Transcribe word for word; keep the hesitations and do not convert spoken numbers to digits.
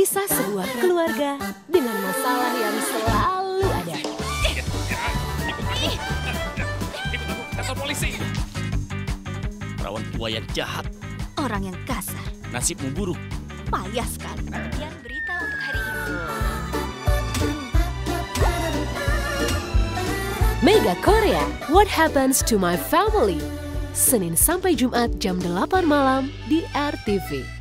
Kisah sebuah keluarga dengan masalah yang selalu ada. Ikut aku, kantor polisi. Perawan tua yang jahat, Orang yang kasar, nasibmu buruk. payah sekali. Kemudian berita untuk hari ini. Mega Korea, What Happens to My Family? Senin sampai Jumat jam delapan malam di R T V.